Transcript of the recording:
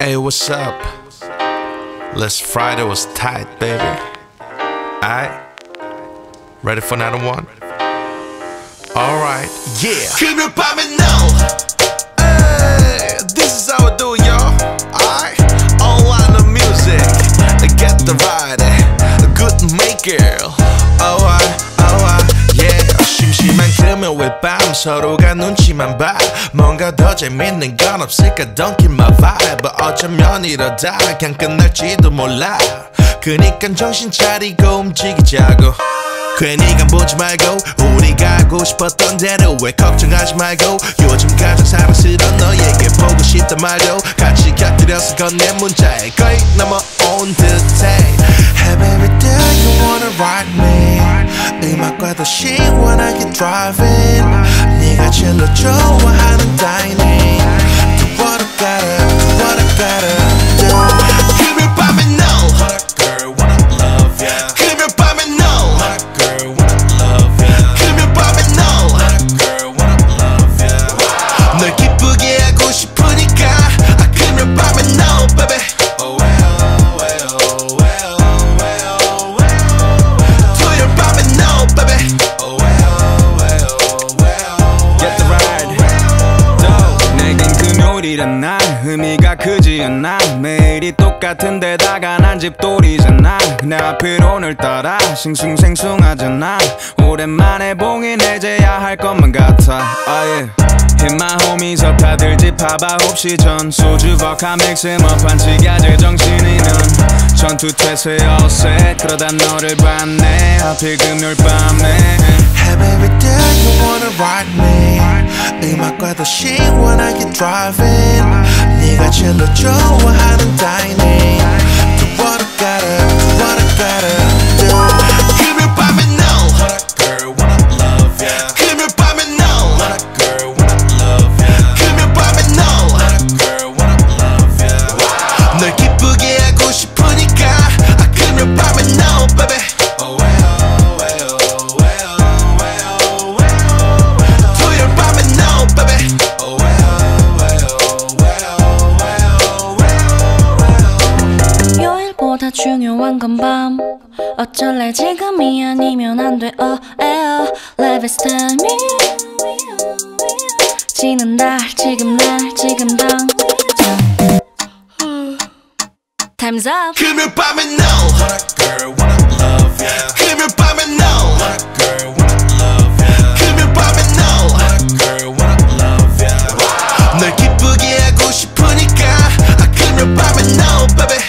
Hey, what's up? Last Friday was tight, baby. Alright? Ready for another one? Alright, yeah. 금요일 밤에 no. Hey, this is how I do it, y'all. Alright? Online the music. Get the ride. Good maker. Alright, yeah. 심심한 금요일 밤 서로가 눈치만 봐. 뭔가 더 재밌는 건 없을까? Don't kill my vibe. 어쩌면 이러다 그냥 끝날지도 몰라. 그니까 정신 차리고 움직이자고. 괜히 간보지 말고 우리가 가고 싶었던 대로 왜 걱정하지 말고 요즘 가장 사랑스러운 너에게 보고 싶단 말도 같이 곁들여서 건넨 문자에 거의 넘어온 듯해. Hey baby, do you wanna ride me? 음악과도 시원하게 driving. 네가 제일 좋아하는 dining. Do what I gotta, do what I gotta do. 금요일 밤에 no. Hot girl wanna love ya. 금요일 밤에 no. Hot girl wanna love ya. 금요일 밤에 no. Hot girl wanna love ya. 널 기쁘게 하고 싶으니까 금요일 밤에 no, baby. Oh well, well, well, well, well. 토요일 밤에 no, baby. Oh well, well, well. Get the ride. 내겐 금요일이란 날 의미가 크지 않아. 매일이 똑같은 데다가 난 집돌이잖아. 내 앞을 오늘따라 싱숭생숭하잖아. 오랜만에 봉인 해제야 할 것만 같아. Hit my homies up 다들 집 봐봐 혹시 전 소주 버카 믹스업 반칙이야 제정신이면 전투 태세 어세 그러다 너를 봤네 하필 금요일 밤에. Hey baby, do you wanna ride me? 음악과도 시원하게 driving. 네가 제일 좋아하는 dining. Do what I gotta, do what I gotta do. 금요일 밤에 no. Hot girl wanna love ya. 금요일 밤에 no. Hot girl wanna love ya. 금요일 밤에 no. Hot girl wanna love ya. 널 기쁘게 하고 싶으니까 금요일 밤에 no, baby. Oh well, well, well, well, well. 토요일 밤에 no, baby. Oh well, well, well, well, well. 요일보다 중요한 건 밤. 어쩔래 지금이 아니면 안 돼. Life is time. 지는 날 지금 당장. Time's up. 금요일 밤에 no. Hot girl wanna love ya. 금요일 밤에 no. Hot girl wanna love ya. 금요일 밤에 no. Hot girl wanna love ya. 널 기쁘게 하고 싶으니까 금요일 밤에 no, baby.